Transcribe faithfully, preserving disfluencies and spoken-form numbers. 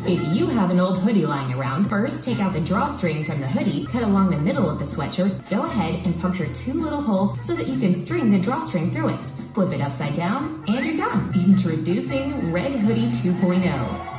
If you have an old hoodie lying around, first take out the drawstring from the hoodie, cut along the middle of the sweatshirt, go ahead and puncture two little holes so that you can string the drawstring through it. Flip it upside down, and you're done. Introducing Red Hoodie two point oh.